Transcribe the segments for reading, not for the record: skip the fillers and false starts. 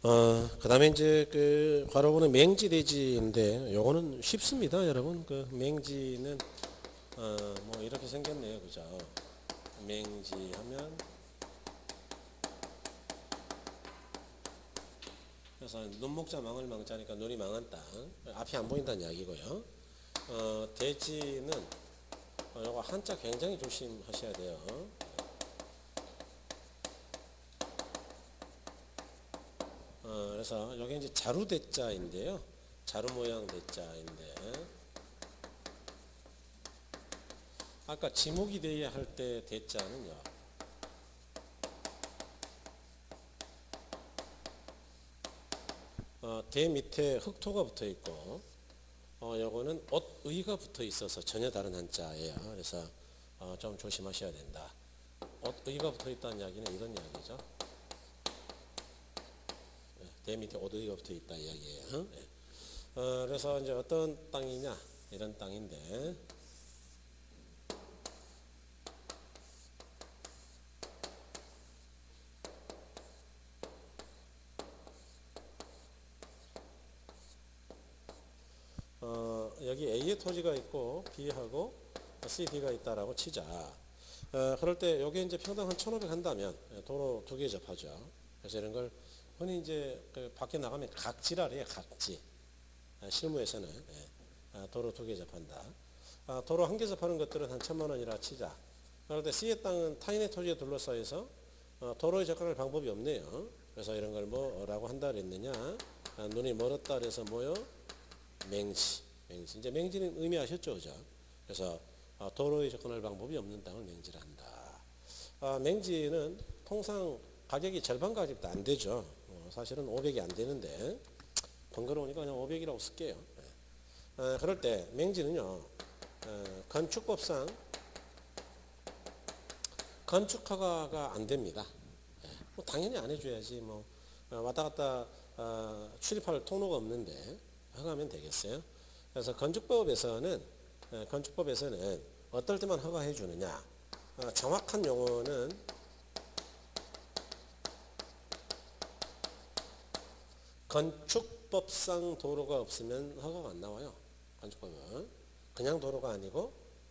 그 다음에 이제 그 바로 보는 맹지대지인데 요거는 쉽습니다, 여러분. 그 맹지는 뭐 이렇게 생겼네요, 그죠? 맹지 하면 그래서 눈목자 망을 망자니까 눈이 망한 땅, 앞이 안 보인다는 이야기고요. 대지는 요거 한자 굉장히 조심하셔야 돼요. 그래서 여기 이제 자루 대자인데요. 자루 모양 대자인데 아까 지목이 돼야 할 때 대자는요. 대 밑에 흑토가 붙어 있고 요거는 옷의가 붙어 있어서 전혀 다른 한자예요. 그래서 좀 조심하셔야 된다. 옷의가 붙어 있다는 이야기는 이런 이야기죠. 대 밑에 옷의가 붙어 있다 이야기예요. 그래서 이제 어떤 땅이냐 이런 땅인데 여기 A의 토지가 있고 B하고 C, D가 있다라고 치자. 그럴 때 여기 이제 평당 한 1,500 한다면 도로 2개 접하죠. 그래서 이런 걸 흔히 이제 그 밖에 나가면 각지라 그래요. 각지. 실무에서는 도로 2개 접한다. 도로 1개 접하는 것들은 한 1,000만 원이라 치자. 그럴 때 C의 땅은 타인의 토지에 둘러싸여서 도로에 접근할 방법이 없네요. 그래서 이런 걸 뭐라고 한다 그랬느냐. 눈이 멀었다 그래서 뭐요? 맹지. 이제 맹지는 의미하셨죠, 그죠? 그래서 도로에 접근할 방법이 없는 땅을 맹지라 한다. 맹지는 통상 가격이 절반 가격도 안 되죠. 사실은 500이 안 되는데 번거로우니까 그냥 500이라고 쓸게요. 그럴 때 맹지는요, 건축법상 건축허가가 안 됩니다. 뭐 당연히 안 해줘야지. 뭐 왔다 갔다 출입할 통로가 없는데 허가하면 되겠어요. 그래서 건축법에서는 어떨 때만 허가해 주느냐. 정확한 용어는 건축법상 도로가 없으면 허가가 안 나와요. 건축법은 그냥 도로가 아니고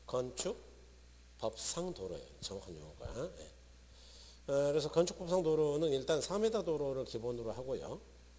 건축법상 도로예요. 정확한 용어가. 그래서 건축법상 도로는 일단 4m 도로를 기본으로 하고요.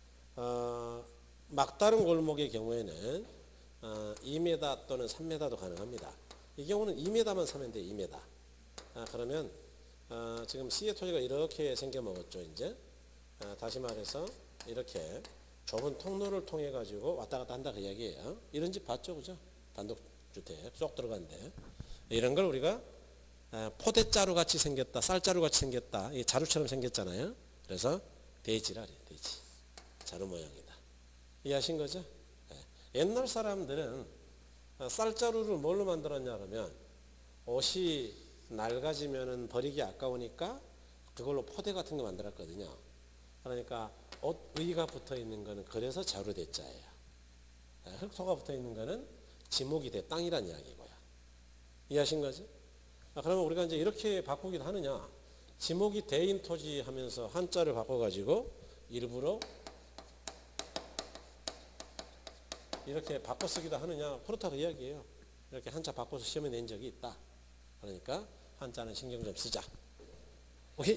막다른 골목의 경우에는 2m 또는 3m도 가능합니다. 이 경우는 2m만 사면 돼요. 2m. 그러면 지금 C의 토지가 이렇게 생겨 먹었죠. 이제 다시 말해서 이렇게 좁은 통로를 통해 가지고 왔다 갔다 한다 그 이야기예요. 이런 집 봤죠, 그죠? 단독주택 쏙 들어간데 이런 걸 우리가 포대자루 같이 생겼다, 쌀자루 같이 생겼다, 이 자루처럼 생겼잖아요. 그래서 대지라 그래요. 대지. 자루 모양이다. 이해하신 거죠? 옛날 사람들은 쌀자루를 뭘로 만들었냐 그러면 옷이 낡아지면 버리기 아까우니까 그걸로 포대 같은 거 만들었거든요. 그러니까 옷의가 붙어 있는 거는 그래서 자루 대자예요. 흙토가 붙어 있는 거는 지목이 대 땅이란 이야기고요. 이해하신 거죠? 그러면 우리가 이제 이렇게 바꾸기도 하느냐. 지목이 대인 토지 하면서 한자를 바꿔가지고 일부러 이렇게 바꿔 쓰기도 하느냐. 그렇다고 이야기해요. 이렇게 한자 바꿔서 시험에 낸 적이 있다. 그러니까 한자는 신경 좀 쓰자. 오케이.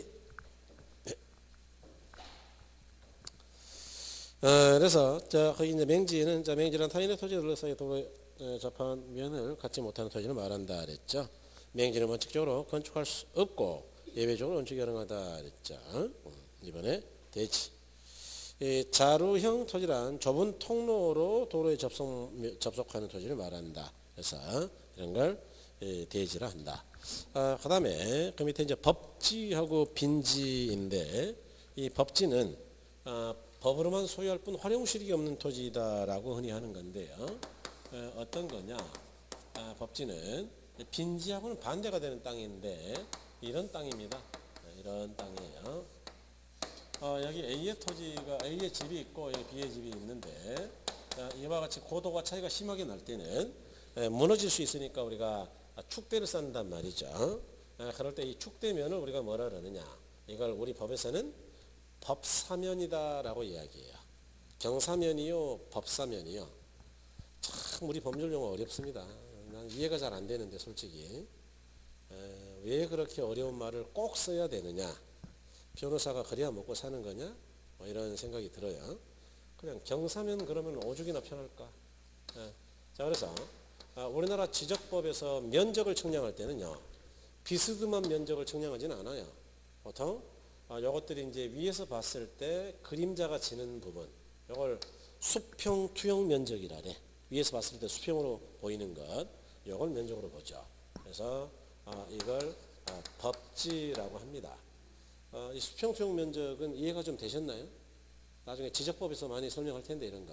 그래서 거기 이제 맹지는 맹지란 타인의 토지에 둘러싸여 도로에 접한 면을 갖지 못하는 토지를 말한다 그랬죠. 맹지는 원칙적으로 건축할 수 없고 예외적으로 건축이 가능하다 그랬죠. 이번에 대지. 자루형 토지란 좁은 통로로 도로에 접속하는 토지를 말한다. 그래서 이런 걸 대지라 한다. 그 다음에 그 밑에 이제 법지하고 빈지인데 이 법지는 법으로만 소유할 뿐 활용실이 없는 토지다라고 흔히 하는 건데요. 어떤 거냐? 법지는 빈지하고는 반대가 되는 땅인데 이런 땅입니다. 이런 땅이에요. 여기 A의 토지가 A의 집이 있고 여기 B의 집이 있는데 이와 같이 고도가 차이가 심하게 날 때는 무너질 수 있으니까 우리가 축대를 쌓는단 말이죠. 그럴 때 이 축대면을 우리가 뭐라 그러느냐? 이걸 우리 법에서는 법사면이다라고 이야기해요. 경사면이요, 법사면이요. 참 우리 법률 용어 어렵습니다. 난 이해가 잘 안 되는데 솔직히 왜 그렇게 어려운 말을 꼭 써야 되느냐. 변호사가 그래야 먹고 사는 거냐? 뭐 이런 생각이 들어요. 그냥 경사면 그러면 오죽이나 편할까? 자, 그래서 우리나라 지적법에서 면적을 측량할 때는요, 비스듬한 면적을 측량하지는 않아요. 보통 요것들이 이제 위에서 봤을 때 그림자가 지는 부분, 요걸 수평 투영 면적이라래. 위에서 봤을 때 수평으로 보이는 것, 요걸 면적으로 보죠. 그래서 이걸 법지라고 합니다. 이 수평 투영 면적은 이해가 좀 되셨나요? 나중에 지적법에서 많이 설명할 텐데 이런 거.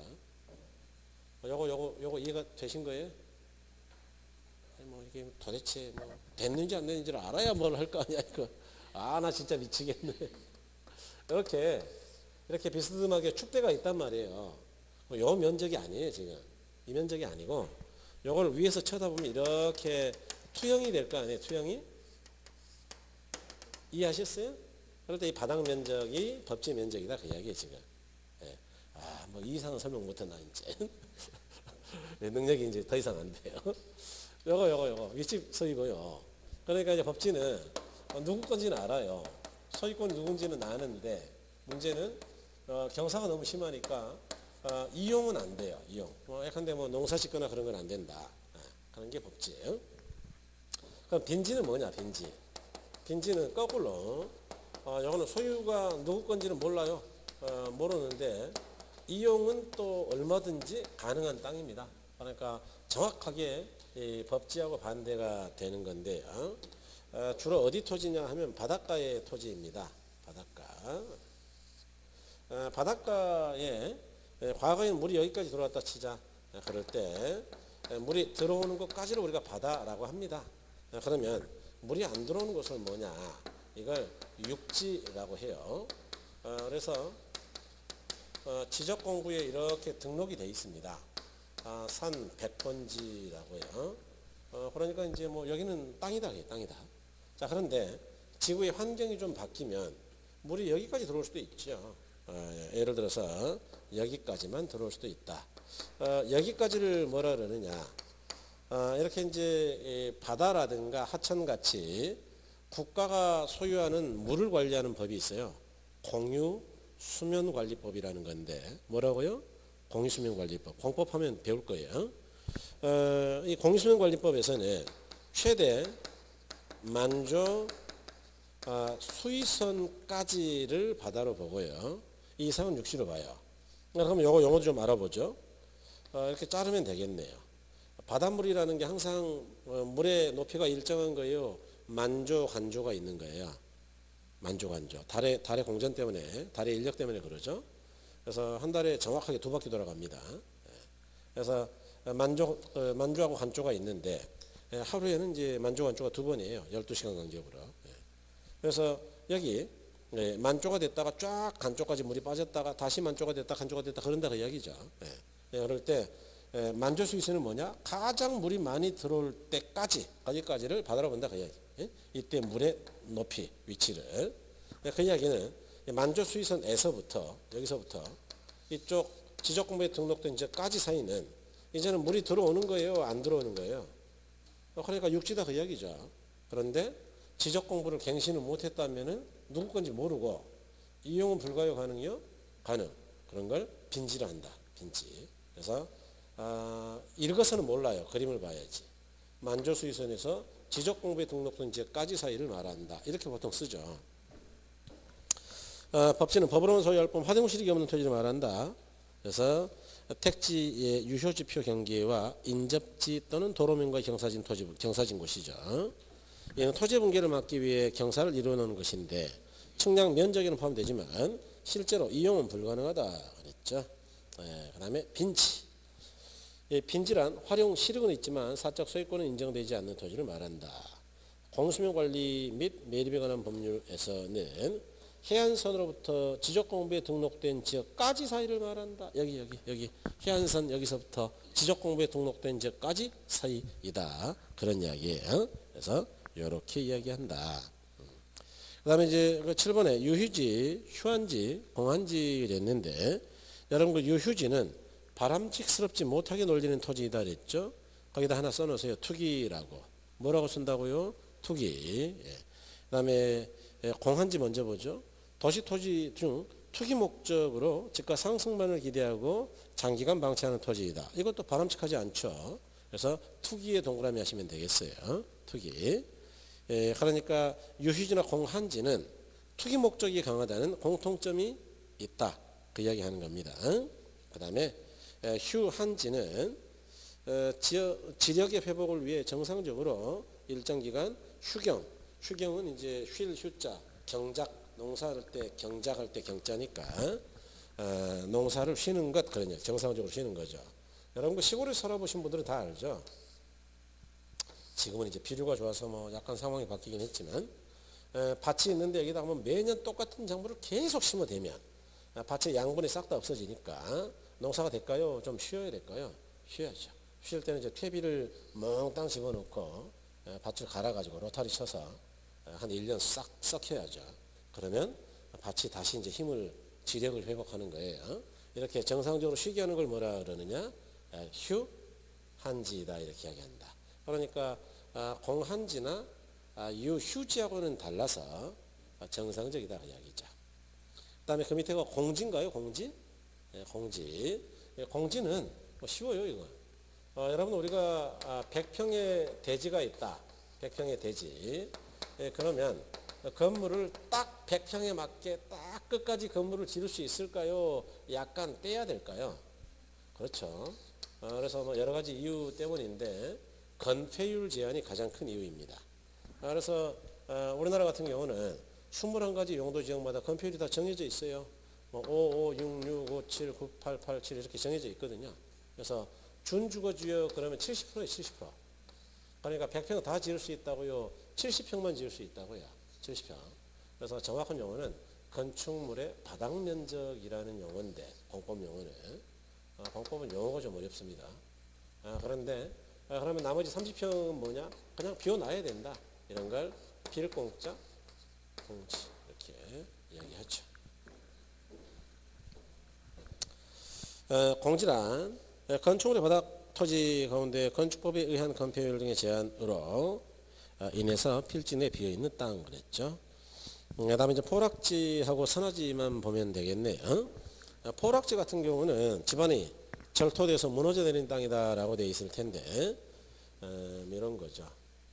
요거 이해가 되신 거예요? 아니 뭐 이게 도대체 뭐 됐는지 안 됐는지를 알아야 뭘 할 거 아니야 이거. 나 진짜 미치겠네. 이렇게 비스듬하게 축대가 있단 말이에요. 요 면적이 아니에요 지금. 이 면적이 아니고 요걸 위에서 쳐다보면 이렇게 투영이 될 거 아니에요. 투영이. 이해하셨어요? 그럴 때 이 바닥 면적이 법지 면적이다 그 이야기예요 지금. 뭐 이 이상은 설명 못했나 이제. 능력이 이제 더 이상 안 돼요. 요거 윗집 서이고요. 그러니까 이제 법지는 누구 건지는 알아요. 소유권이 누군지는 아는데 문제는 경사가 너무 심하니까 이용은 안 돼요. 이용. 예컨대 뭐 농사 짓거나 그런 건 안 된다. 그런 게 법지예요. 그럼 빈지는 뭐냐? 빈지는 거꾸로. 요거는 소유가 누구 건지는 몰라요. 모르는데 이용은 또 얼마든지 가능한 땅입니다. 그러니까 정확하게 이 법지하고 반대가 되는 건데요. 주로 어디 토지냐 하면 바닷가의 토지입니다. 바닷가에 과거에는 물이 여기까지 들어왔다 치자. 그럴 때 물이 들어오는 것까지를 우리가 바다라고 합니다. 그러면 물이 안 들어오는 곳은 뭐냐? 이걸 육지라고 해요. 그래서 지적공부에 이렇게 등록이 되어 있습니다. 산 100번지라고 해요. 그러니까 이제 뭐 여기는 땅이다. 자, 그런데 지구의 환경이 좀 바뀌면 물이 여기까지 들어올 수도 있죠. 예를 들어서 여기까지만 들어올 수도 있다. 여기까지를 뭐라 그러느냐? 이렇게 이제 바다라든가 하천같이 국가가 소유하는 물을 관리하는 법이 있어요. 공유 수면관리법이라는 건데 뭐라고요? 공유수면관리법. 공법하면 배울 거예요. 이 공유수면관리법에서는 최대 만조 수위선까지를 바다로 보고요. 이 이상은 육지로 봐요. 그럼 요거 용어도 좀 알아보죠. 이렇게 자르면 되겠네요. 바닷물이라는 게 항상 물의 높이가 일정한 거예요. 만조, 간조가 있는 거예요. 만조, 간조. 달의 공전 때문에, 달의 인력 때문에 그러죠. 그래서 한 달에 정확하게 2바퀴 돌아갑니다. 그래서 만조하고 간조가 있는데 하루에는 이제 만조, 간조가 2번이에요. 12시간 간격으로. 그래서 여기 만조가 됐다가 쫙 간조까지 물이 빠졌다가 다시 만조가 됐다 간조가 됐다 그런다 그 이야기죠. 그럴 때 만조 수위선은 뭐냐? 가장 물이 많이 들어올 때까지 거기까지를 바다로 본다 그 이야기. 이때 물의 높이 위치를. 그 이야기는 만조 수위선에서부터 여기서부터 이쪽 지적공부에 등록된 지역까지 사이는 이제는 물이 들어오는 거예요, 안 들어오는 거예요? 그러니까 육지다 그 이야기죠. 그런데 지적공부를 갱신을 못했다면은 누구 건지 모르고 이용은 불가요, 가능이요? 가능. 그런 걸 빈지라 한다. 빈지. 그래서 읽어서는 몰라요. 그림을 봐야지. 만조 수위선에서 지적공부에 등록된 지역까지 사이를 말한다. 이렇게 보통 쓰죠. 법지는 법으로만 소유할 뿐 화대물 실익이 없는 토지를 말한다. 그래서 택지의 유효지표 경계와 인접지 또는 도로면과의 경사진 곳이죠. 이는 토지 분계를 막기 위해 경사를 이루어놓은 것인데 측량 면적에는 포함되지만 실제로 이용은 불가능하다 그랬죠. 그 다음에 빈지. 빈지란 활용 실익은 있지만 사적 소유권은 인정되지 않는 토지를 말한다. 공수면관리 및 매립에 관한 법률에서는 해안선으로부터 지적공부에 등록된 지역까지 사이를 말한다. 여기 해안선 여기서부터 지적공부에 등록된 지역까지 사이이다. 그런 이야기예요. 그래서 이렇게 이야기한다. 그 다음에 이제 그 7번에 유휴지, 휴한지, 공한지 됐는데, 여러분 그 유휴지는 바람직스럽지 못하게 놀리는 토지이다 그랬죠. 거기다 하나 써놓으세요. 투기라고. 뭐라고 쓴다고요? 투기. 예. 그 다음에 공한지 먼저 보죠. 도시토지 중 투기 목적으로 집가 상승만을 기대하고 장기간 방치하는 토지이다. 이것도 바람직하지 않죠. 그래서 투기에 동그라미 하시면 되겠어요. 투기. 예, 그러니까 유휴지나 공한지는 투기 목적이 강하다는 공통점이 있다. 그 이야기 하는 겁니다. 그 다음에 휴한지는 지력의 회복을 위해 정상적으로 일정 기간 휴경은 이제 쉴 휴자, 경작, 농사할 때 경작할 때 경자니까 농사를 쉬는 것 그러냐 정상적으로 쉬는 거죠. 여러분 그 시골에 살아보신 분들은 다 알죠. 지금은 이제 비료가 좋아서 뭐 약간 상황이 바뀌긴 했지만 밭이 있는데 여기다 보면 매년 똑같은 작물을 계속 심어대면 밭의 양분이 싹 다 없어지니까 농사가 될까요? 좀 쉬어야 될까요? 쉬어야죠. 쉴 때는 이제 퇴비를 멍땅 집어넣고 밭을 갈아가지고 로타리 쳐서 한 1년 싹 썩혀야죠. 그러면 밭이 다시 이제 지력을 회복하는 거예요. 이렇게 정상적으로 쉬게 하는 걸 뭐라 그러느냐? 휴한지다 이렇게 이야기한다. 그러니까 공한지나 유휴지하고는 달라서 정상적이다 그 이야기죠. 그 다음에 그 밑에가 공지인가요? 공지? 네, 공지. 공지는 뭐 쉬워요 이거. 여러분 우리가 100평의 대지가 있다. 100평의 대지. 그러면 건물을 딱 100평에 맞게 딱 끝까지 건물을 지을 수 있을까요? 약간 떼야 될까요? 그렇죠. 그래서 뭐 여러 가지 이유 때문인데 건폐율 제한이 가장 큰 이유입니다. 그래서 우리나라 같은 경우는 21가지 용도 지역마다 건폐율이 다 정해져 있어요. 뭐 55, 66, 57, 98, 87 이렇게 정해져 있거든요. 그래서 준주거지역 그러면 70%예요. 70%. 그러니까 100평 다 지을 수 있다고요. 70평만 지을 수 있다고요. 70평. 그래서 정확한 용어는 건축물의 바닥 면적이라는 용어인데 공법 용어는 공법은 용어가 좀 어렵습니다. 그런데 그러면 나머지 30평은 뭐냐? 그냥 비워놔야 된다. 이런 걸 필공짜 공지 이렇게 이야기하죠. 공지란 건축물의 바닥 토지 가운데 건축법에 의한 건폐율 등의 제한으로 인해서 필지내 비어있는 땅 그랬죠. 그 다음에 이제 포락지하고 선화지만 보면 되겠네요. 포락지 같은 경우는 집안이 절토돼서 무너져 내린 땅이다 라고 되어 있을 텐데 이런 거죠.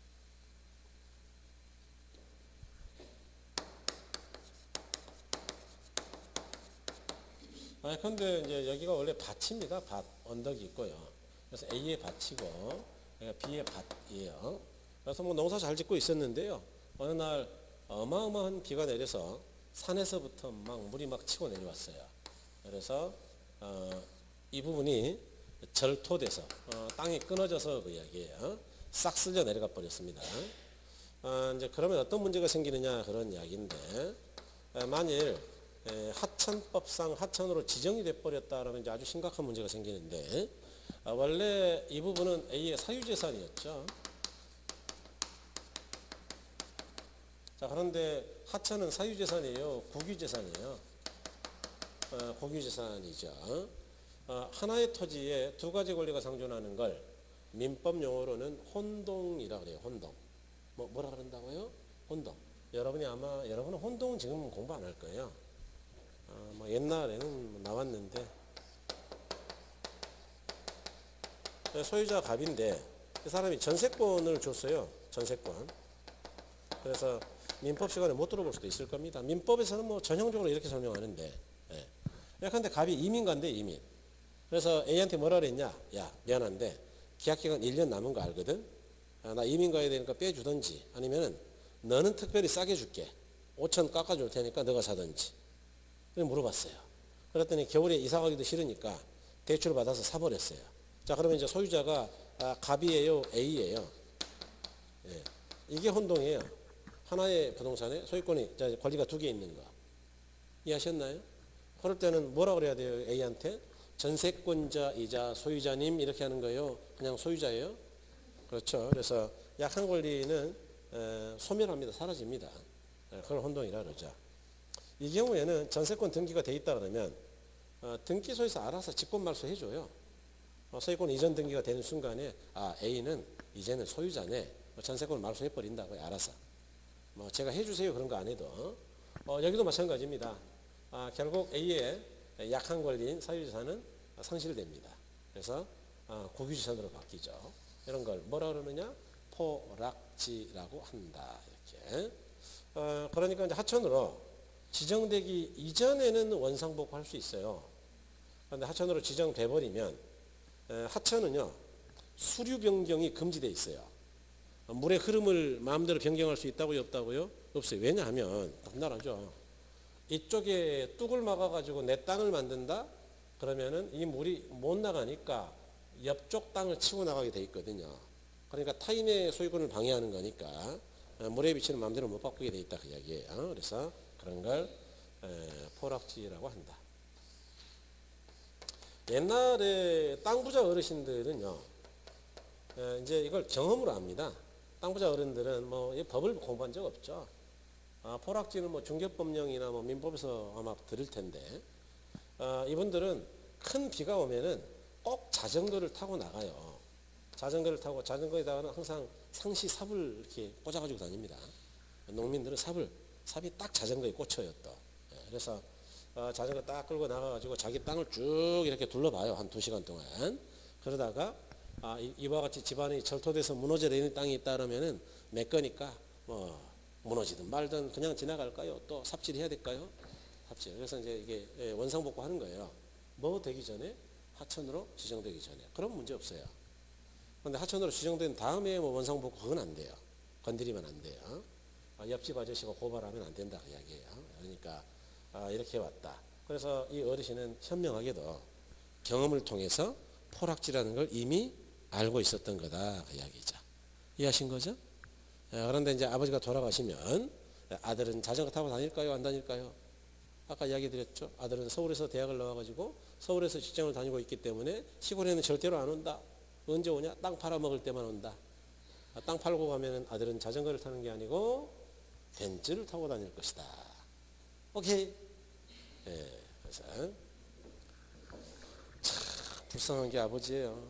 근데 이제 여기가 원래 밭입니다. 밭 언덕이 있고요. 그래서 A의 밭이고 B의 밭이에요. 그래서 뭐 농사 잘 짓고 있었는데요. 어느 날 어마어마한 비가 내려서 산에서부터 막 물이 막 치고 내려왔어요. 그래서 이 부분이 절토돼서 땅이 끊어져서 그 이야기예요. 싹 쓸려 내려가 버렸습니다. 이제 그러면 어떤 문제가 생기느냐 그런 이야기인데 만일 하천법상 하천으로 지정이 돼 버렸다 그러면 이제 아주 심각한 문제가 생기는데 원래 이 부분은 A의 사유재산이었죠. 자, 그런데 하천은 사유재산이에요? 국유재산이에요? 국유재산이죠. 하나의 토지에 두 가지 권리가 상존하는 걸 민법 용어로는 혼동이라고 그래요. 혼동. 뭐라 그런다고요? 혼동. 여러분은 혼동은 지금 공부 안 할 거예요. 옛날에는 나왔는데 소유자 갑인데 그 사람이 전세권을 줬어요. 전세권. 그래서 민법 시간에 못 들어볼 수도 있을 겁니다. 민법에서는 뭐 전형적으로 이렇게 설명하는데 근데 갑이 이민가인데 이민. 그래서 A한테 뭐라 그랬냐? 야 미안한데 계약기간 1년 남은 거 알거든? 나 이민 가야 되니까 빼주든지 아니면은 너는 특별히 싸게 줄게. 5천 깎아줄 테니까 너가 사든지. 그래서 물어봤어요. 그랬더니 겨울에 이사 가기도 싫으니까 대출 받아서 사버렸어요. 자 그러면 이제 소유자가 갑이에요? A예요? 예. 이게 혼동이에요. 하나의 부동산에 소유권이 권리가 두 개 있는 거. 이해하셨나요? 그럴 때는 뭐라 그래야 돼요? A한테 전세권자이자 소유자님 이렇게 하는 거예요. 그냥 소유자예요. 그렇죠. 그래서 약한 권리는 소멸합니다. 사라집니다. 그걸 혼동이라 그러죠. 이 경우에는 전세권 등기가 돼 있다 그러면 등기소에서 알아서 직권 말소해줘요. 소유권 이전 등기가 되는 순간에 A는 이제는 소유자네, 전세권을 말소해버린다고 알아서. 제가 해주세요 그런 거 안 해도. 여기도 마찬가지입니다. 결국 A의 약한 권리인 사유재산은 상실됩니다. 그래서 국유재산으로 바뀌죠. 이런 걸 뭐라 그러느냐? 포락지라고 한다. 이렇게. 그러니까 이제 하천으로 지정되기 이전에는 원상복구할 수 있어요. 그런데 하천으로 지정돼 버리면 하천은요 수류 변경이 금지되어 있어요. 물의 흐름을 마음대로 변경할 수 있다고요, 없다고요? 없어요. 왜냐하면 간단하죠. 이쪽에 뚝을 막아가지고 내 땅을 만든다? 그러면은 이 물이 못 나가니까 옆쪽 땅을 치고 나가게 돼 있거든요. 그러니까 타인의 소유권을 방해하는 거니까 물의 위치는 마음대로 못 바꾸게 돼 있다 그 이야기예요. 그래서 그런 걸 포락지라고 한다. 옛날에 땅 부자 어르신들은요, 이제 이걸 경험으로 압니다. 땅 부자 어른들은 뭐 법을 공부한 적 없죠. 포락지는 뭐 중개법령이나 뭐 민법에서 아마 들을 텐데, 이분들은 큰 비가 오면은 꼭 자전거를 타고 나가요. 자전거를 타고 자전거에다가는 항상 상시 삽을 이렇게 꽂아가지고 다닙니다. 농민들은 삽이 딱 자전거에 꽂혀요 또. 그래서 자전거 딱 끌고 나가가지고 자기 땅을 쭉 이렇게 둘러봐요. 한 2시간 동안. 그러다가 이와 같이 집안이 절토돼서 무너져 내리는 땅이 있다 그러면은 내 거니까 뭐 무너지든 말든 그냥 지나갈까요? 또 삽질해야 될까요? 삽질. 그래서 이제 이게 원상복구 하는 거예요. 뭐 되기 전에? 하천으로 지정되기 전에. 그럼 문제 없어요. 그런데 하천으로 지정된 다음에 뭐 원상복구 그건 안 돼요. 건드리면 안 돼요. 옆집 아저씨가 고발하면 안 된다 그 이야기예요. 그러니까 이렇게 왔다. 그래서 이 어르신은 현명하게도 경험을 통해서 포락지라는 걸 이미 알고 있었던 거다 그 이야기죠. 이해하신 거죠? 그런데 이제 아버지가 돌아가시면 아들은 자전거 타고 다닐까요? 안 다닐까요? 아까 이야기 드렸죠. 아들은 서울에서 대학을 나와가지고 서울에서 직장을 다니고 있기 때문에 시골에는 절대로 안 온다. 언제 오냐? 땅 팔아먹을 때만 온다. 땅 팔고 가면 아들은 자전거를 타는 게 아니고 벤츠를 타고 다닐 것이다. 오케이. 그래서 참 불쌍한 게 아버지예요.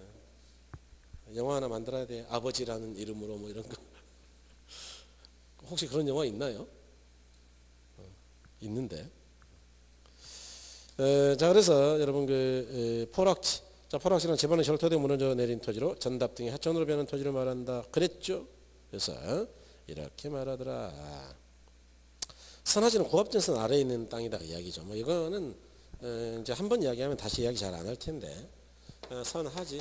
영화 하나 만들어야 돼. 아버지라는 이름으로 뭐 이런 거. 혹시 그런 영화 있나요? 있는데. 자, 그래서 여러분 포락지. 자, 포락지는 집안의 절토돼 무너져 내린 토지로 전답 등의 하천으로 변한 토지를 말한다. 그랬죠? 그래서 이렇게 말하더라. 선하지는 고압전선 아래에 있는 땅이다 이야기죠. 뭐 이거는 이제 한번 이야기하면 다시 이야기 잘 안 할 텐데 선하지.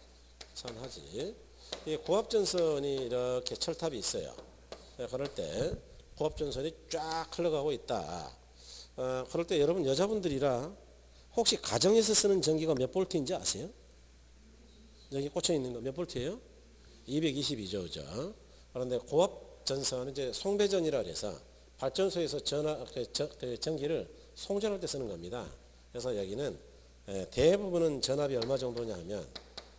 이 고압전선이 이렇게 철탑이 있어요. 그럴 때 고압전선이 쫙 흘러가고 있다. 그럴 때 여러분 여자분들이라 혹시 가정에서 쓰는 전기가 몇 볼트인지 아세요? 여기 꽂혀 있는 거 몇 볼트예요? 222죠, 그죠? 그런데 고압전선은 이제 송배전이라 그래서 발전소에서 전기를 송전할 때 쓰는 겁니다. 그래서 여기는 대부분은 전압이 얼마 정도냐 하면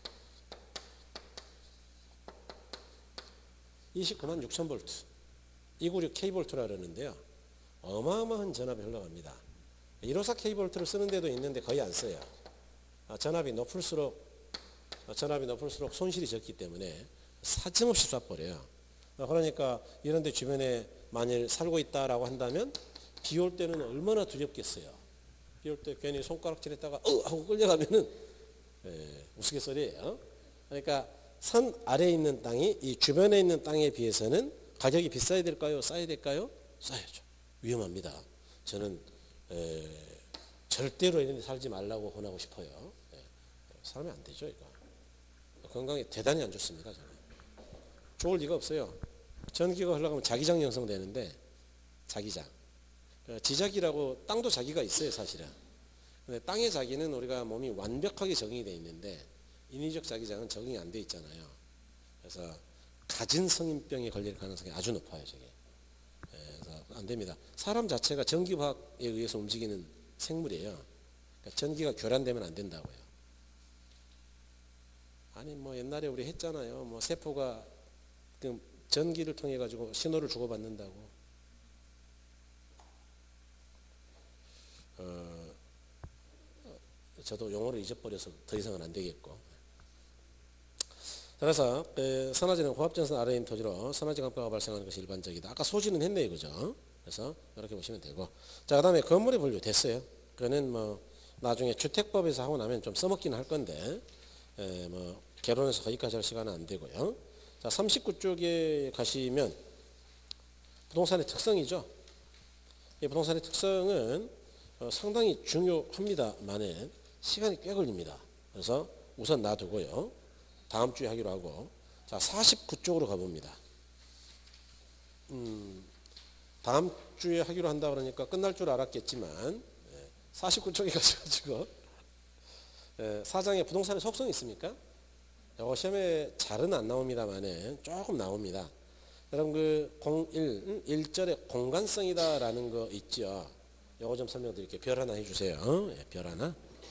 29만 6천 볼트 296K 볼트라 그러는데요. 어마어마한 전압이 흘러갑니다. 154K 볼트를 쓰는 데도 있는데 거의 안 써요. 전압이 높을수록 손실이 적기 때문에 사정없이 쏴버려요. 그러니까 이런 데 주변에 만일 살고 있다라고 한다면 비 올 때는 얼마나 두렵겠어요. 비 올 때 괜히 손가락질했다가 하고 끌려가면은 우스갯소리예요. 그러니까 산 아래에 있는 땅이 이 주변에 있는 땅에 비해서는 가격이 비싸야 될까요? 싸야 될까요? 싸야죠. 위험합니다. 저는 절대로 이런 데 살지 말라고 권하고 싶어요. 살면 안 되죠. 이거 건강에 대단히 안 좋습니다. 저는. 좋을 리가 없어요. 전기가 흘러가면 자기장 형성되는데 자기장. 지자기라고 땅도 자기가 있어요 사실은. 근데 땅의 자기는 우리가 몸이 완벽하게 적응이 되어 있는데 인위적 자기장은 적응이 안 돼 있잖아요. 그래서 가진 성인병에 걸릴 가능성이 아주 높아요. 저게. 그래서 안 됩니다. 사람 자체가 전기화학에 의해서 움직이는 생물이에요. 그러니까 전기가 교란되면 안 된다고요. 아니 뭐 옛날에 우리 했잖아요. 뭐 세포가 그 전기를 통해 가지고 신호를 주고받는다고. 저도 용어를 잊어버려서 더 이상은 안 되겠고. 그래서 산화지는 고압전선 아래인 토지로 산화지 강가가 발생하는 것이 일반적이다. 아까 소지는 했네요, 그죠? 그래서 이렇게 보시면 되고. 자, 그다음에 건물의 분류 됐어요. 그거는 뭐 나중에 주택법에서 하고 나면 좀 써먹기는 할 건데, 뭐 개론에서 거기까지 할 시간은 안 되고요. 자, 39쪽에 가시면 부동산의 특성이죠. 이 부동산의 특성은 상당히 중요합니다만은 시간이 꽤 걸립니다. 그래서 우선 놔두고요. 다음 주에 하기로 하고. 자, 49쪽으로 가봅니다. 다음 주에 하기로 한다 그러니까 끝날 줄 알았겠지만 49쪽에 가셔가지고 사장의 부동산의 속성이 있습니까? 이거 시험에 잘은 안 나옵니다만은 조금 나옵니다. 여러분 그 1절에 공간성이다 라는 거 있죠. 이거 좀 설명드릴게요. 별 하나 해주세요. 별 하나.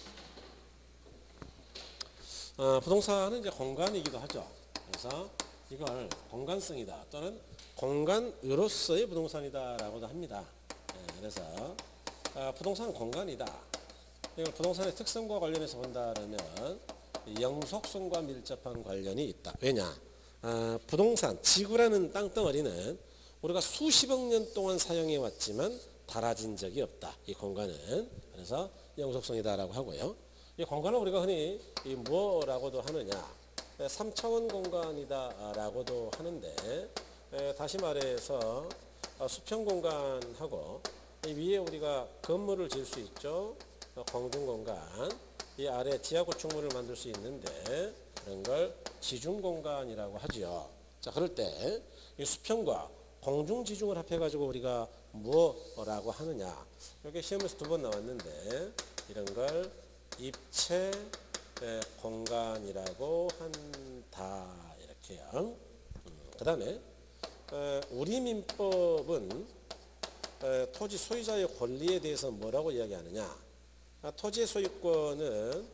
부동산은 이제 공간이기도 하죠. 그래서 이걸 공간성이다 또는 공간으로서의 부동산이다 라고도 합니다. 그래서 부동산은 공간이다. 이걸 부동산의 특성과 관련해서 본다면 영속성과 밀접한 관련이 있다. 왜냐? 부동산, 지구라는 땅덩어리는 우리가 수십억 년 동안 사용해 왔지만 닳아진 적이 없다. 이 공간은. 그래서 영속성이다라고 하고요. 이 공간을 우리가 흔히 뭐라고도 하느냐? 3차원 공간이다라고도 하는데, 다시 말해서 수평 공간하고 이 위에 우리가 건물을 지을 수 있죠. 공중 공간. 이 아래 지하 구축물을 만들 수 있는데 그런 걸 지중 공간이라고 하지요. 자, 그럴 때 이 수평과 공중 지중을 합해가지고 우리가 뭐라고 하느냐? 이게 시험에서 2번 나왔는데 이런 걸 입체 공간이라고 한다 이렇게요. 그 다음에 우리 민법은 토지 소유자의 권리에 대해서 뭐라고 이야기하느냐? 토지의 소유권은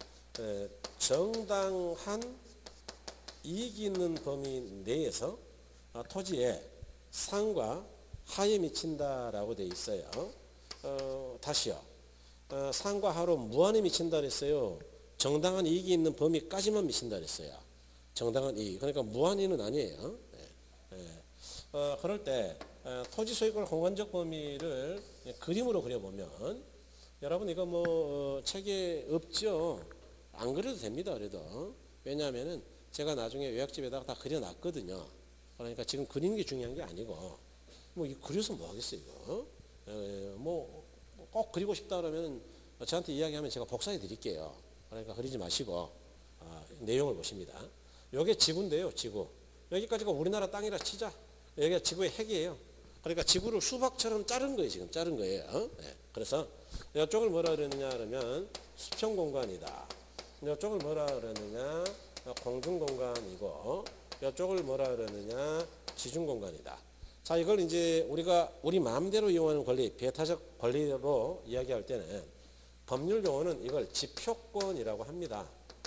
정당한 이익이 있는 범위 내에서 토지에 상과 하에 미친다라고 되어 있어요. 다시요. 상과 하로 무한에 미친다 그랬어요. 정당한 이익이 있는 범위까지만 미친다 그랬어요. 정당한 이익. 그러니까 무한히는 아니에요. 그럴 때 토지 소유권 공간적 범위를 그림으로 그려보면 여러분 이거 뭐 책에 없죠. 안 그려도 됩니다. 그래도 왜냐하면은 제가 나중에 요약집에다가 다 그려놨거든요. 그러니까 지금 그리는 게 중요한 게 아니고 뭐 이거 그려서 뭐 하겠어요 이거. 뭐 꼭 그리고 싶다 그러면 저한테 이야기하면 제가 복사해 드릴게요. 그러니까 그리지 마시고 내용을 보십니다. 이게 지구인데요. 지구. 여기까지가 우리나라 땅이라 치자. 여기가 지구의 핵이에요. 그러니까 지구를 수박처럼 자른 거예요. 지금 자른 거예요. 그래서 이쪽을 뭐라 그러느냐 그러면 수평 공간이다. 이쪽을 뭐라 그러느냐 공중 공간이고 이쪽을 뭐라 그러느냐 지중 공간이다. 자, 이걸 이제 우리가 우리 마음대로 이용하는 권리, 배타적 권리로 이야기할 때는 법률 용어는 이걸 지표권이라고 합니다.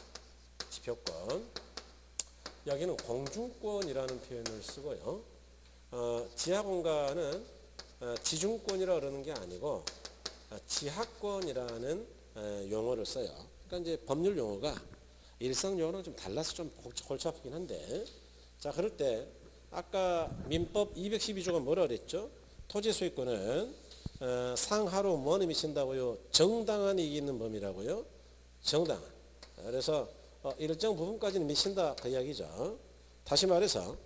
지표권. 여기는 공중권이라는 표현을 쓰고요. 지하 공간은 지중권이라 그러는 게 아니고 지하권이라는 용어를 써요. 그러니까 이제 법률 용어가 일상 용어랑 좀 달라서 좀 골치 아프긴 한데, 자, 그럴 때 아까 민법 212조가 뭐라 그랬죠? 토지 소유권은 상하로 무한에 미친다고요. 정당한 이익이 있는 범위라고요. 정당한. 그래서 일정 부분까지는 미친다 그 이야기죠. 다시 말해서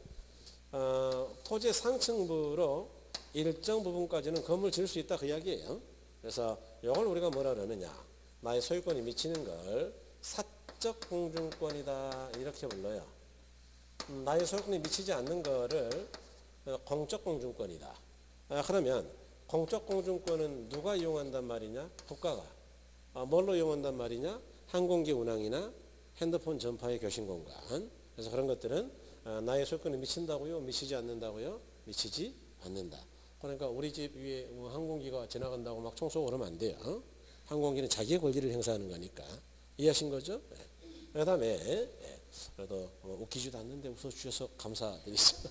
토지의 상층부로 일정 부분까지는 건물 지을 수 있다 그 이야기예요. 그래서 이걸 우리가 뭐라 그러느냐? 나의 소유권이 미치는 걸 사적 공중권이다 이렇게 불러요. 나의 소유권이 미치지 않는 거를 공적 공중권이다. 그러면 공적 공중권은 누가 이용한단 말이냐? 국가가. 뭘로 이용한단 말이냐? 항공기 운항이나 핸드폰 전파의 교신 공간. 그래서 그런 것들은 나의 소유권이 미친다고요? 미치지 않는다고요? 미치지 않는다. 그러니까 우리 집 위에 항공기가 지나간다고 막 청소하고 그러면 안 돼요. 항공기는 자기의 권리를 행사하는 거니까. 이해하신 거죠? 그 다음에 그래도 웃기지도 않는데 웃어주셔서 감사드리겠습니다.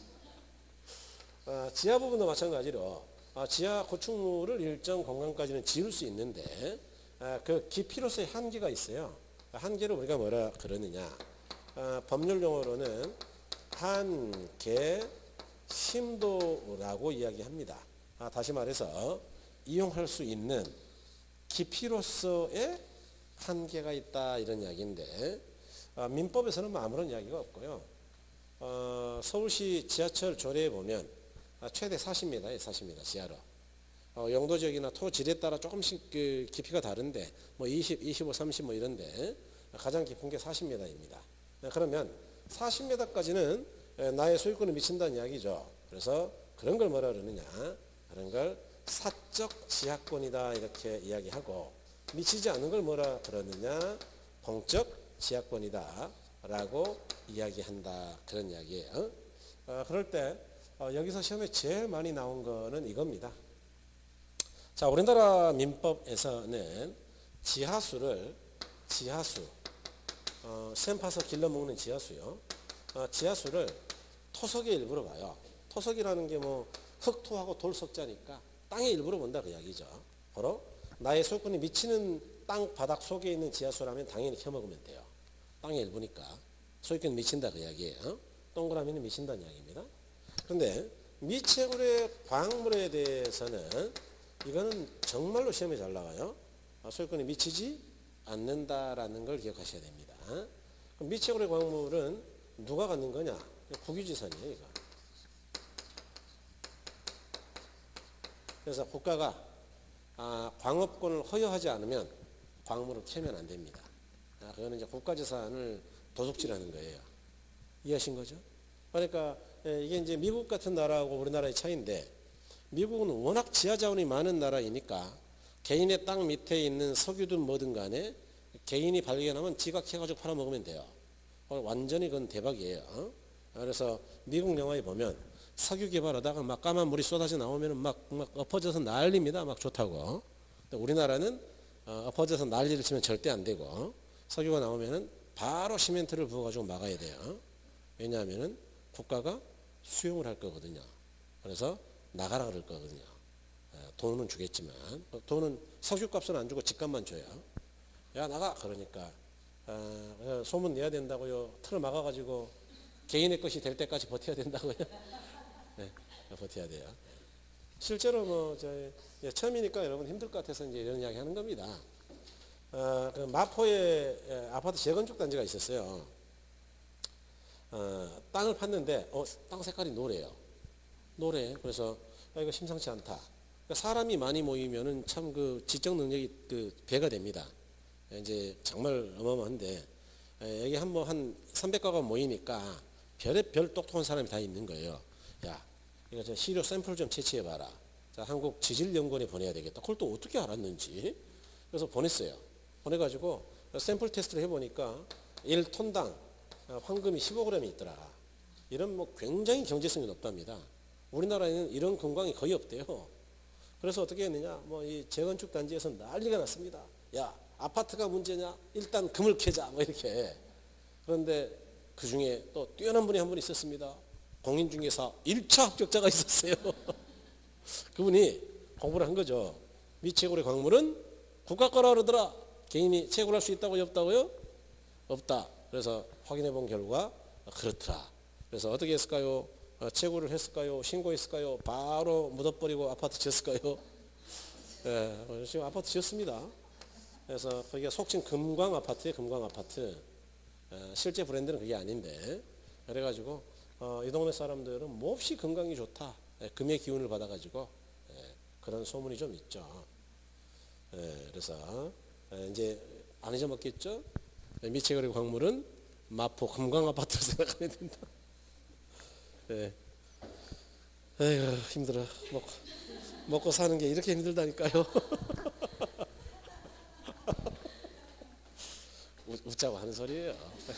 지하 부분도 마찬가지로 지하 구축물을 일정 공간까지는 지을 수 있는데 그 깊이로서의 한계가 있어요. 한계를 우리가 뭐라 그러느냐. 법률 용어로는 한계 심도라고 이야기합니다. 다시 말해서 이용할 수 있는 깊이로서의 한계가 있다 이런 이야기인데 민법에서는 뭐 아무런 이야기가 없고요. 서울시 지하철 조례에 보면 최대 40m에 40m 지하로 용도 지역이나 토질에 따라 조금씩 그 깊이가 다른데 뭐 20, 25, 30 뭐 이런데 가장 깊은 게 40m입니다. 그러면 40m까지는 나의 소유권에 미친다는 이야기죠. 그래서 그런 걸 뭐라 그러느냐. 그런 걸 사적 지하권이다 이렇게 이야기하고 미치지 않은 걸 뭐라 그러느냐. 공적 지하권이다 라고 이야기한다. 그런 이야기예요. 그럴 때 여기서 시험에 제일 많이 나온 거는 이겁니다. 자, 우리나라 민법에서는 지하수를 샘 파서 길러 먹는 지하수요. 지하수를 토석의 일부로 봐요. 토석이라는 게 뭐 흙토하고 돌 석자니까 땅의 일부로 본다 그 이야기죠. 바로 나의 소유권이 미치는 땅 바닥 속에 있는 지하수라면 당연히 켜먹으면 돼요. 땅의 일부니까 소유권이 미친다 그 이야기예요. 동그라미는 미친다는 이야기입니다. 그런데 미채굴의 광물에 대해서는 이거는 정말로 시험에 잘 나와요. 소유권이 미치지 않는다라는 걸 기억하셔야 됩니다. 그럼 미채굴의 광물은 누가 갖는 거냐? 국유지산이에요, 이거. 그래서 국가가 광업권을 허용하지 않으면 광물을 캐면 안 됩니다. 그거는 이제 국가재산을 도둑질하는 거예요. 이해하신 거죠? 그러니까 이게 이제 미국 같은 나라하고 우리나라의 차이인데 미국은 워낙 지하자원이 많은 나라이니까 개인의 땅 밑에 있는 석유든 뭐든 간에 개인이 발견하면 지가 캐가지고 팔아먹으면 돼요. 완전히 그건 대박이에요. 그래서 미국 영화에 보면 석유 개발하다가 막 까만 물이 쏟아져 나오면 막 엎어져서 난립니다. 막 좋다고. 근데 우리나라는 엎어져서 난리를 치면 절대 안 되고 석유가 나오면은 바로 시멘트를 부어가지고 막아야 돼요. 왜냐하면은 국가가 수용을 할 거거든요. 그래서 나가라 그럴 거거든요. 돈은 주겠지만 돈은 석유값은 안 주고 집값만 줘요. 야 나가 그러니까 소문 내야 된다고요. 틀을 막아가지고 개인의 것이 될 때까지 버텨야 된다고요. 네, 버텨야 돼요. 실제로 뭐 처음이니까 여러분 힘들 것 같아서 이제 이런 이야기 하는 겁니다. 그 마포에 아파트 재건축 단지가 있었어요. 땅을 팠는데 땅 색깔이 노래요. 노래. 그래서 이거 심상치 않다. 그러니까 사람이 많이 모이면은 참 그 지적 능력이 그 배가 됩니다. 이제 정말 어마어마한데 여기 한 300가구 모이니까 별의별 똑똑한 사람이 다 있는 거예요. 야, 이거 저 시료 샘플 좀 채취해봐라. 자, 한국 지질연구원에 보내야 되겠다. 그걸 또 어떻게 알았는지. 그래서 보냈어요. 보내가지고 샘플 테스트를 해보니까 1톤당 황금이 15g이 있더라. 이런 뭐 굉장히 경제성이 높답니다. 우리나라에는 이런 금광이 거의 없대요. 그래서 어떻게 했느냐? 뭐 이 재건축 단지에서 난리가 났습니다. 야, 아파트가 문제냐? 일단 금을 캐자. 뭐 이렇게. 그런데 그 중에 또 뛰어난 분이 한 분 있었습니다. 공인중개사 1차 합격자가 있었어요. 그분이 공부를 한 거죠. 미채굴의 광물은 국가 거라 그러더라. 개인이 채굴할 수 있다고요? 없다고요? 없다. 그래서 확인해 본 결과 그렇더라. 그래서 어떻게 했을까요? 채굴을 했을까요? 신고했을까요? 바로 묻어버리고 아파트 지었을까요? 네, 지금 아파트 지었습니다. 그래서 거기가 속칭 금광 아파트예요. 금광 아파트. 실제 브랜드는 그게 아닌데 그래가지고 이 동네 사람들은 몹시 건강이 좋다. 금의 기운을 받아가지고 그런 소문이 좀 있죠. 그래서 이제 안 잊어먹겠죠. 미채굴의 광물은 마포 금광 아파트로 생각하면 된다. 에휴 힘들어. 먹고 사는 게 이렇게 힘들다니까요. 웃자고 하는 소리예요.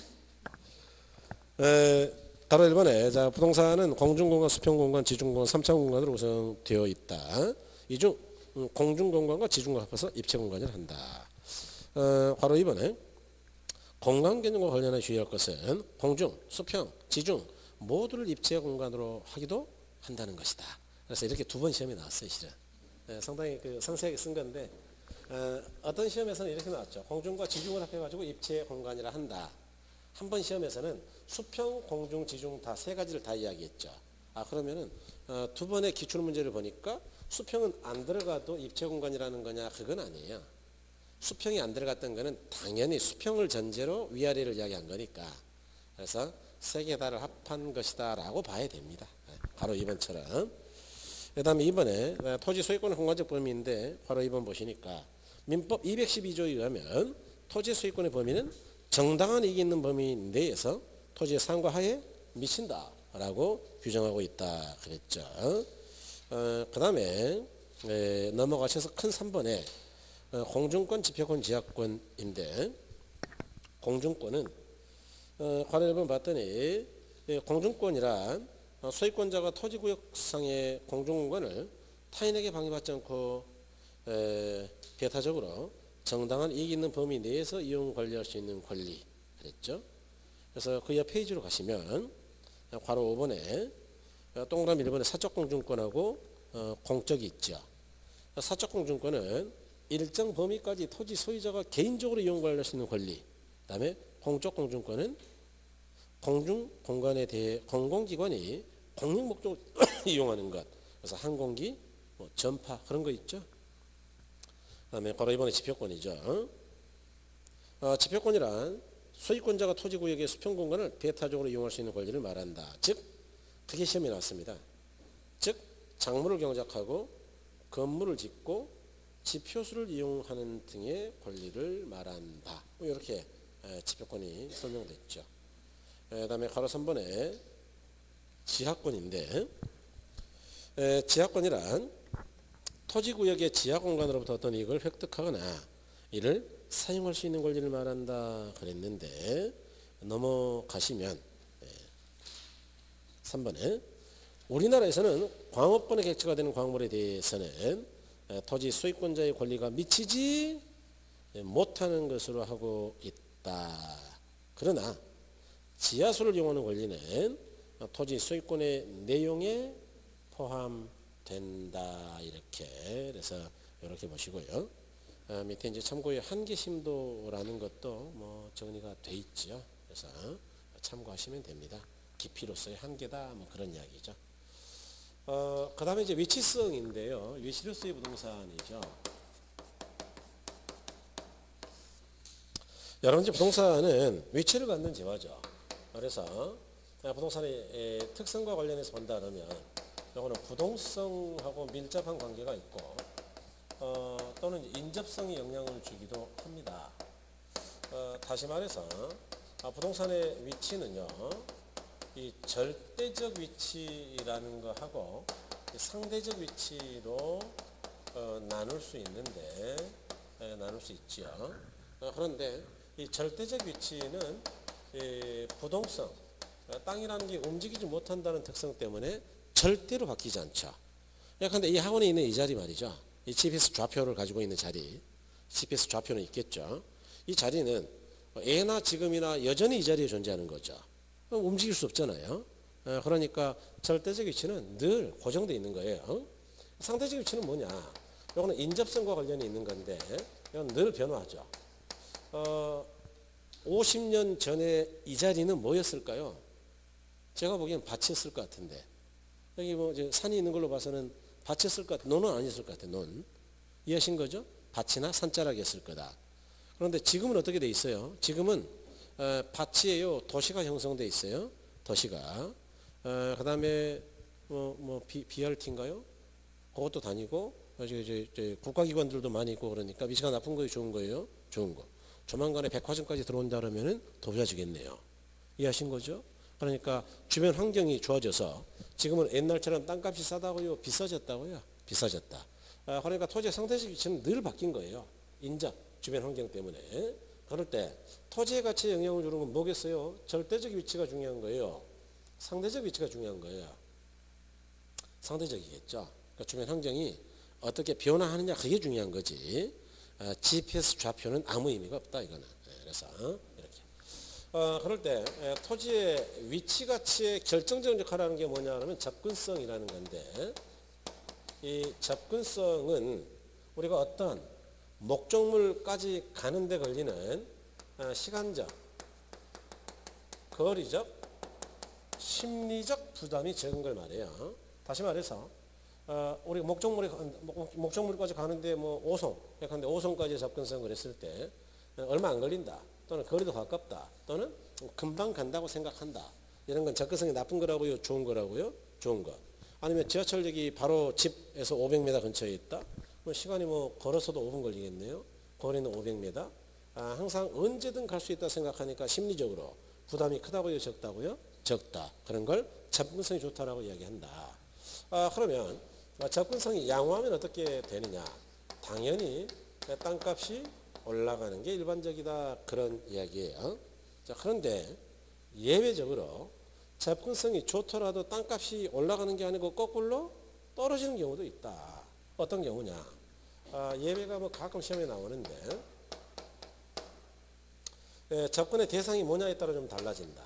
가로 1번에 자, 부동산은 공중공간, 수평공간, 지중공간, 3차 공간으로 구성되어 있다. 이 중 공중공간과 지중공간을 합해서 입체공간을 한다. 가로 2번에 공간 개념과 관련해 주의할 것은 공중, 수평, 지중 모두를 입체 공간으로 하기도 한다는 것이다. 그래서 이렇게 두 번 시험에 나왔어요, 실은. 상당히 그 상세하게 쓴 건데 어떤 시험에서는 이렇게 나왔죠. 공중과 지중을 합해가지고 입체 공간이라 한다. 한 번 시험에서는 수평, 공중, 지중 다 세 가지를 다 이야기했죠. 그러면은 두 번의 기출문제를 보니까 수평은 안 들어가도 입체 공간이라는 거냐? 그건 아니에요. 수평이 안 들어갔던 거는 당연히 수평을 전제로 위아래를 이야기한 거니까. 그래서 세 개 다를 합한 것이다 라고 봐야 됩니다. 바로 2번처럼. 그 다음에 2번에 토지 소유권의 공간적 범위인데 바로 2번 보시니까 민법 212조에 의하면 토지 소유권의 범위는 정당한 이익이 있는 범위 내에서 토지의 상과 하에 미친다 라고 규정하고 있다 그랬죠. 그 다음에 넘어가셔서 큰 3번에 공중권, 지표권, 지하권인데 공중권은 관련 1번 봤더니 공중권이란 소유권자가 토지구역상의 공중공간을 타인에게 방해받지 않고 배타적으로 정당한 이익이 있는 범위 내에서 이용 관리할 수 있는 권리 그랬죠. 그래서 그 옆 페이지로 가시면 괄호 5번에 동그라미 1번에 사적 공중권하고 공적이 있죠. 사적 공중권은 일정 범위까지 토지 소유자가 개인적으로 이용 관리할 수 있는 권리. 그 다음에 공적 공중권은 공중 공간에 대해 공공기관이 공익 목적으로 이용하는 것. 그래서 항공기, 전파 그런 거 있죠. 그 다음에 바로 이번에 지표권이죠. 지표권이란 소유권자가 토지구역의 수평공간을 배타적으로 이용할 수 있는 권리를 말한다. 즉 그게 시험에 나왔습니다. 즉 작물을 경작하고 건물을 짓고 지표수를 이용하는 등의 권리를 말한다. 이렇게 지표권이 설명됐죠. 그 다음에 가로 3번에 지하권인데 지하권이란 토지구역의 지하공간으로부터 어떤 이익을 획득하거나 이를 사용할 수 있는 권리를 말한다 그랬는데 넘어가시면 3번에 우리나라에서는 광업권에 객체가 되는 광물에 대해서는 토지 소유권자의 권리가 미치지 못하는 것으로 하고 있다. 그러나 지하수를 이용하는 권리는 토지 소유권의 내용에 포함된다. 이렇게 그래서 이렇게 보시고요. 밑에 이제 참고의 한계심도라는 것도 뭐 정리가 돼 있죠. 그래서 참고하시면 됩니다. 깊이로서의 한계다 뭐 그런 이야기죠. 그 다음에 이제 위치성인데요. 위치로서의 부동산이죠. 여러분 이제 부동산은 위치를 갖는 재화죠. 그래서 부동산의 특성과 관련해서 본다 그러면 이거는 부동성하고 밀접한 관계가 있고 또는 인접성이 영향을 주기도 합니다. 다시 말해서 부동산의 위치는요. 이 절대적 위치라는 거하고 상대적 위치로 나눌 수 있는데 나눌 수 있죠. 그런데 이 절대적 위치는 이 부동성 땅이라는 게 움직이지 못한다는 특성 때문에 절대로 바뀌지 않죠. 그런데 이 학원에 있는 이 자리 말이죠. 이 GPS 좌표를 가지고 있는 자리, GPS 좌표는 있겠죠. 이 자리는 예나 지금이나 여전히 이 자리에 존재하는 거죠. 움직일 수 없잖아요. 그러니까 절대적 위치는 늘 고정되어 있는 거예요. 상대적 위치는 뭐냐? 이거는 인접성과 관련이 있는 건데 이건 늘 변화하죠. 50년 전에 이 자리는 뭐였을까요? 제가 보기엔 밭이었을 것 같은데 여기 뭐 산이 있는 걸로 봐서는 밭이었을 것 같아. 논은 아니었을 것 같아. 논. 이해하신 거죠? 밭이나 산자락이었을 거다. 그런데 지금은 어떻게 돼 있어요? 지금은 밭이에요. 도시가 형성돼 있어요. 도시가. 그 다음에 BRT인가요? 그것도 다니고 국가기관들도 많이 있고 그러니까 위치가 나쁜 거예요? 좋은 거예요? 좋은 거. 조만간에 백화점까지 들어온다 그러면 더 좋아지겠네요. 이해하신 거죠? 그러니까 주변 환경이 좋아져서 지금은 옛날처럼 땅값이 싸다고요? 비싸졌다고요? 비싸졌다. 그러니까 토지의 상대적 위치는 늘 바뀐 거예요. 인접, 주변 환경 때문에. 그럴 때 토지의 가치에 영향을 주는 건 뭐겠어요? 절대적 위치가 중요한 거예요. 상대적 위치가 중요한 거예요. 상대적이겠죠. 그러니까 주변 환경이 어떻게 변화하느냐 그게 중요한 거지. GPS 좌표는 아무 의미가 없다 이거는. 그래서 이렇게. 그럴 때 토지의 위치 가치의 결정적 역할을 하는 게 뭐냐 하면 접근성이라는 건데 이 접근성은 우리가 어떤 목적물까지 가는데 걸리는 시간적, 거리적, 심리적 부담이 적은 걸 말해요. 다시 말해서 우리 목적물까지 가는데 뭐 5송, 근데 5송까지 접근성을 했을 때 얼마 안 걸린다, 또는 거리도 가깝다, 또는 금방 간다고 생각한다. 이런 건 접근성이 나쁜 거라고요, 좋은 거라고요? 좋은 것. 아니면 지하철역이 바로 집에서 500m 근처에 있다. 시간이 뭐 걸어서도 5분 걸리겠네요. 거리는 500m. 항상 언제든 갈 수 있다 생각하니까 심리적으로 부담이 크다고요, 적다고요? 적다. 그런 걸 접근성이 좋다라고 이야기한다. 그러면 접근성이 양호하면 어떻게 되느냐? 당연히 땅값이 올라가는 게 일반적이다, 그런 이야기예요. 자, 그런데 예외적으로 접근성이 좋더라도 땅값이 올라가는 게 아니고 거꾸로 떨어지는 경우도 있다. 어떤 경우냐? 예외가 뭐 가끔 시험에 나오는데 접근의 대상이 뭐냐에 따라 좀 달라진다.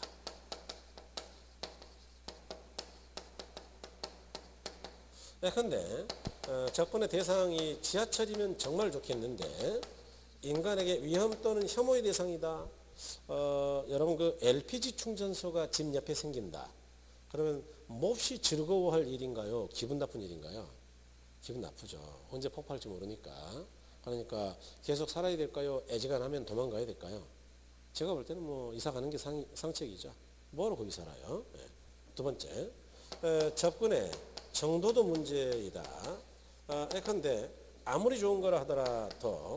근데 접근의 대상이 지하철이면 정말 좋겠는데 인간에게 위험 또는 혐오의 대상이다. 여러분 그 LPG 충전소가 집 옆에 생긴다. 그러면 몹시 즐거워할 일인가요? 기분 나쁜 일인가요? 기분 나쁘죠. 언제 폭발할지 모르니까. 그러니까 계속 살아야 될까요? 애지간하면 도망가야 될까요? 제가 볼 때는 뭐 이사 가는 게 상책이죠. 뭐로 거기 살아요? 네. 두 번째, 접근의 정도도 문제이다. 예컨대 아무리 좋은 거라 하더라도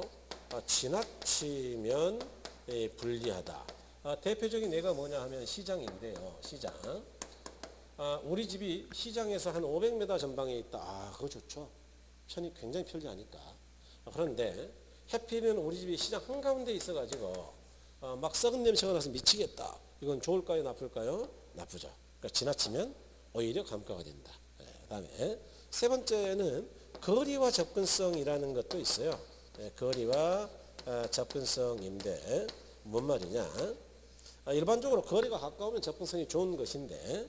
지나치면 불리하다. 대표적인 예가 뭐냐 하면 시장인데요. 시장. 우리 집이 시장에서 한 500m 전방에 있다. 그거 좋죠. 편이 굉장히 편리하니까. 그런데 해필은 우리 집이 시장 한가운데 있어가지고 막 썩은 냄새가 나서 미치겠다. 이건 좋을까요? 나쁠까요? 나쁘죠. 그러니까 지나치면 오히려 감가가 된다. 그 다음에 세 번째는 거리와 접근성이라는 것도 있어요. 거리와 접근성인데 뭔 말이냐? 일반적으로 거리가 가까우면 접근성이 좋은 것인데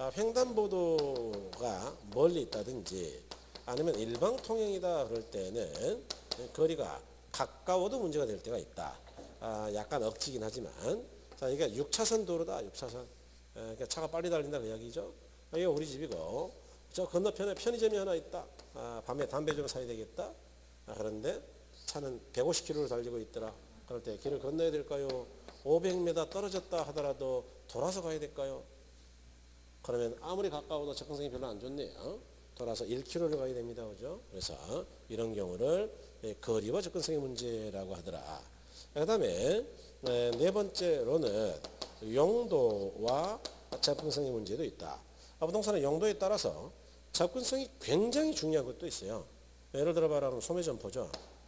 횡단보도가 멀리 있다든지 아니면 일방통행이다 그럴 때는 거리가 가까워도 문제가 될 때가 있다. 약간 억지긴 하지만 자, 이게 6차선 도로다. 6차선. 그러니까 차가 빨리 달린다 그 이야기죠. 이게 우리 집이고 저 건너편에 편의점이 하나 있다. 밤에 담배 좀 사야 되겠다. 그런데 차는 150km를 달리고 있더라. 그럴 때 길을 건너야 될까요? 500m 떨어졌다 하더라도 돌아서 가야 될까요? 그러면 아무리 가까워도 접근성이 별로 안 좋네요. 돌아서 1km를 가야 됩니다. 그죠? 그래서 이런 경우를 거리와 접근성의 문제라고 하더라. 그 다음에 네 번째로는 용도와 접근성의 문제도 있다. 부동산의 용도에 따라서 접근성이 굉장히 중요한 것도 있어요. 예를 들어 봐라. 소매점포죠.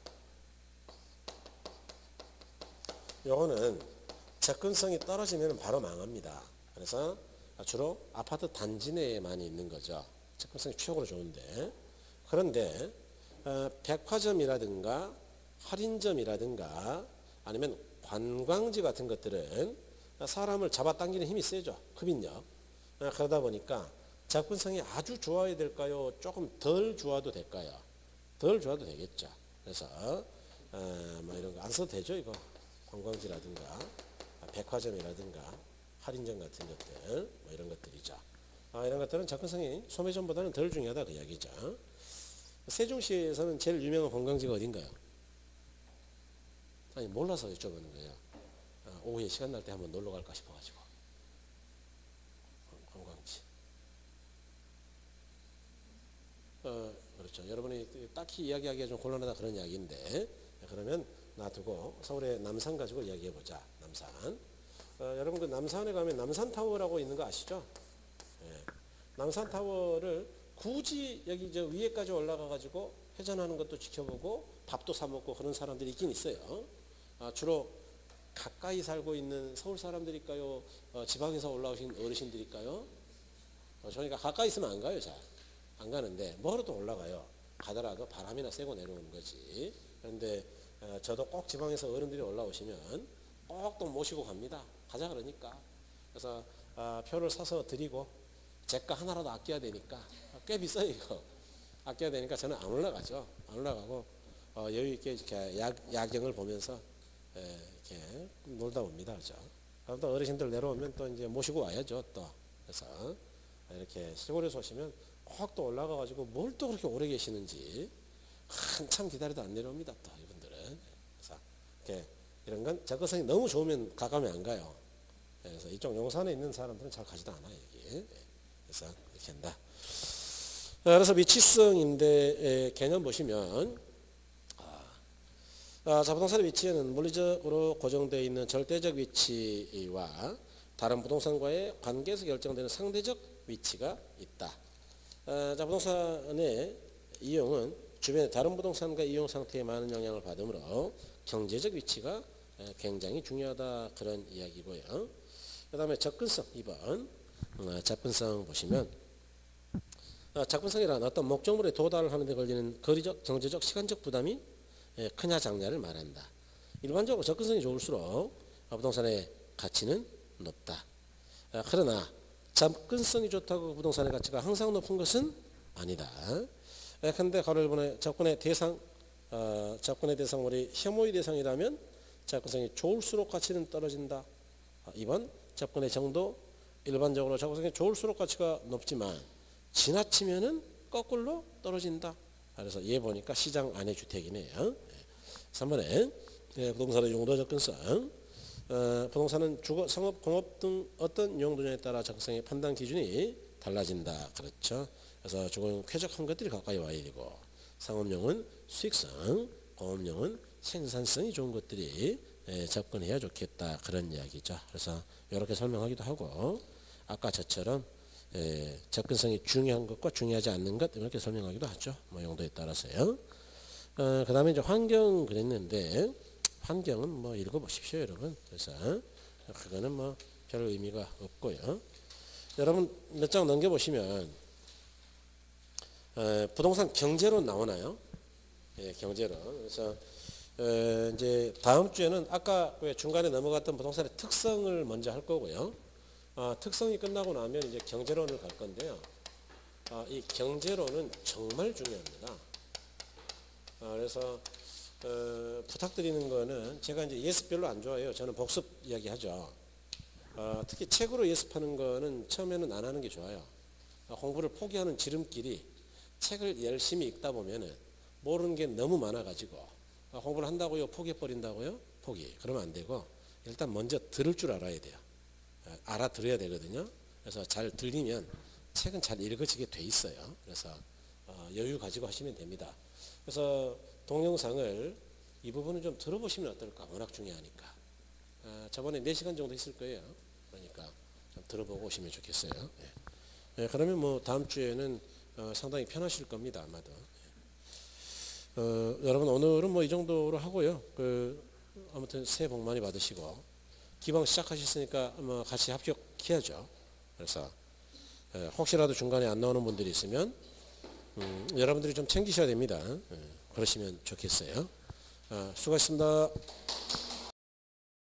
요거는 접근성이 떨어지면 바로 망합니다. 그래서 주로 아파트 단지 내에 많이 있는 거죠. 접근성이 최고로 좋은데. 그런데 백화점이라든가 할인점이라든가 아니면 관광지 같은 것들은 사람을 잡아당기는 힘이 세죠. 흡인력. 그러다 보니까 접근성이 아주 좋아야 될까요? 조금 덜 좋아도 될까요? 덜 좋아도 되겠죠. 그래서 뭐 이런 거 안 써도 되죠. 이거 관광지라든가 백화점이라든가 할인점 같은 것들 뭐 이런 것들이죠. 이런 것들은 접근성이 소매점보다는 덜 중요하다 그 이야기죠. 세종시에서는 제일 유명한 관광지가 어딘가요? 아니 몰라서 여쭤보는 거예요. 오후에 시간 날 때 한번 놀러 갈까 싶어가지고. 관광지. 그렇죠. 여러분이 딱히 이야기하기가 좀 곤란하다 그런 이야기인데 그러면 놔두고 서울의 남산 가지고 이야기해보자. 남산. 여러분 그 남산에 가면 남산타워라고 있는 거 아시죠? 예. 남산타워를 굳이 여기 저 위에까지 올라가 가지고 회전하는 것도 지켜보고 밥도 사 먹고 그런 사람들이 있긴 있어요. 주로 가까이 살고 있는 서울 사람들일까요? 지방에서 올라오신 어르신들일까요? 저희가 가까이 있으면 안 가요. 잘 안 가는데 멀어도 올라가요. 가더라도 바람이나 쐬고 내려오는 거지. 그런데 저도 꼭 지방에서 어른들이 올라오시면 꼭 또 모시고 갑니다. 가자 그러니까. 그래서 표를 사서 드리고 제가 하나라도 아껴야 되니까 꽤 비싸요 이거. 아껴야 되니까 저는 안 올라가죠. 안 올라가고 여유 있게 이렇게 야경을 보면서 이렇게 놀다 옵니다. 그죠? 그럼 또 어르신들 내려오면 또 이제 모시고 와야죠. 또 그래서 이렇게 시골에서 오시면 꼭 또 올라가 가지고 뭘 또 그렇게 오래 계시는지 한참 기다려도 안 내려옵니다. 또 이분들은. 그래서 이렇게 이런 건 접근성이 너무 좋으면 가까우면 안 가요. 그래서 이쪽 용산에 있는 사람들은 잘 가지도 않아요. 여기. 그래서 이렇게 한다. 그래서 위치성인데 개념 보시면 자, 부동산의 위치에는 물리적으로 고정되어 있는 절대적 위치와 다른 부동산과의 관계에서 결정되는 상대적 위치가 있다. 자, 부동산의 이용은 주변의 다른 부동산과 이용 상태에 많은 영향을 받으므로 경제적 위치가 굉장히 중요하다. 그런 이야기고요. 그 다음에 접근성 2번 접근성 보시면 접근성이란 어떤 목적물에 도달을 하는 데 걸리는 거리적, 경제적, 시간적 부담이 크냐 작냐를 말한다. 일반적으로 접근성이 좋을수록 부동산의 가치는 높다. 그러나 접근성이 좋다고 부동산의 가치가 항상 높은 것은 아니다. 그런데 가로를 보내 접근의 대상물이 혐오의 대상이라면 접근성이 좋을수록 가치는 떨어진다. 2번 접근의 정도 일반적으로 접근성이 좋을수록 가치가 높지만 지나치면은 거꾸로 떨어진다. 그래서 얘 보니까 시장 안의 주택이네요. 3번에 부동산의 용도 접근성 부동산은 주거, 상업, 공업 등 어떤 용도냐에 따라 접근성의 판단 기준이 달라진다. 그렇죠. 그래서 주거용 쾌적한 것들이 가까이 와야 되고 상업용은 수익성, 공업용은 생산성이 좋은 것들이 접근해야 좋겠다. 그런 이야기죠. 그래서 이렇게 설명하기도 하고 아까 저처럼 접근성이 중요한 것과 중요하지 않는 것 이렇게 설명하기도 하죠. 뭐 용도에 따라서요. 그 다음에 이제 환경 그랬는데 환경은 뭐 읽어보십시오, 여러분. 그래서 그거는 뭐 별 의미가 없고요. 여러분 몇 장 넘겨보시면 부동산 경제론 나오나요? 경제론. 그래서 이제 다음 주에는 아까 중간에 넘어갔던 부동산의 특성을 먼저 할 거고요. 특성이 끝나고 나면 이제 경제론을 갈 건데요. 이 경제론은 정말 중요합니다. 그래서 부탁드리는 거는 제가 이제 예습 별로 안 좋아해요. 저는 복습 이야기하죠. 특히 책으로 예습하는 거는 처음에는 안 하는 게 좋아요. 공부를 포기하는 지름길이 책을 열심히 읽다 보면은 모르는 게 너무 많아가지고 공부를 한다고요? 포기해버린다고요? 포기. 그러면 안 되고 일단 먼저 들을 줄 알아야 돼요. 알아들어야 되거든요. 그래서 잘 들리면 책은 잘 읽어지게 돼 있어요. 그래서 여유 가지고 하시면 됩니다. 그래서 동영상을 이 부분은 좀 들어보시면 어떨까? 워낙 중요하니까. 저번에 4시간 정도 했을 거예요. 그러니까 좀 들어보고 오시면 좋겠어요. 그러면 뭐 다음 주에는 상당히 편하실 겁니다. 아마도. 여러분 오늘은 뭐 이 정도로 하고요. 아무튼 새해 복 많이 받으시고 기방 시작하셨으니까 뭐 같이 합격해야죠. 그래서 혹시라도 중간에 안 나오는 분들이 있으면 여러분들이 좀 챙기셔야 됩니다. 그러시면 좋겠어요. 수고하셨습니다.